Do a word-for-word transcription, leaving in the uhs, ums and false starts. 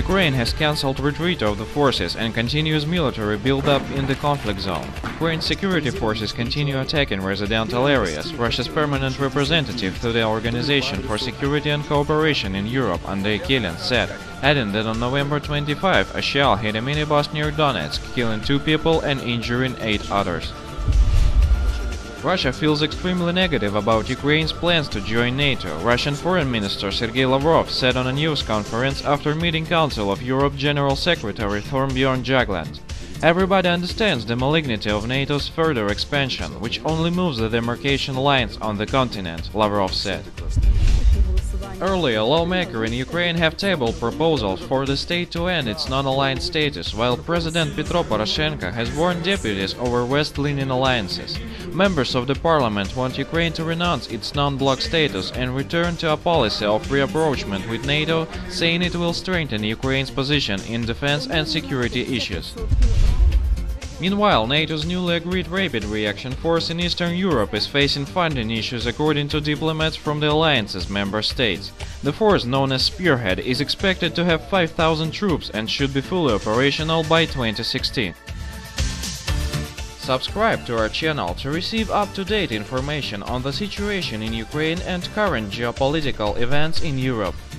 Ukraine has cancelled retreat of the forces and continues military build-up in the conflict zone. Ukraine's security forces continue attacking residential areas, Russia's permanent representative to the Organization for Security and Cooperation in Europe, Andrei Kelin, said, adding that on November twenty-fifth a shell hit a minibus near Donetsk, killing two people and injuring eight others. Russia feels extremely negative about Ukraine's plans to join NATO, Russian Foreign Minister Sergei Lavrov said on a news conference after meeting Council of Europe General Secretary Thorbjørn Jagland. Everybody understands the malignity of NATO's further expansion, which only moves the demarcation lines on the continent, Lavrov said. Earlier, lawmakers in Ukraine have tabled proposals for the state to end its non-aligned status, while President Petro Poroshenko has warned deputies over West-leaning alliances. Members of the parliament want Ukraine to renounce its non-bloc status and return to a policy of reapproachment with NATO, saying it will strengthen Ukraine's position in defense and security issues. Meanwhile, NATO's newly agreed Rapid Reaction Force in Eastern Europe is facing funding issues according to diplomats from the alliance's member states. The force, known as Spearhead, is expected to have five thousand troops and should be fully operational by twenty sixteen. Subscribe to our channel to receive up-to-date information on the situation in Ukraine and current geopolitical events in Europe.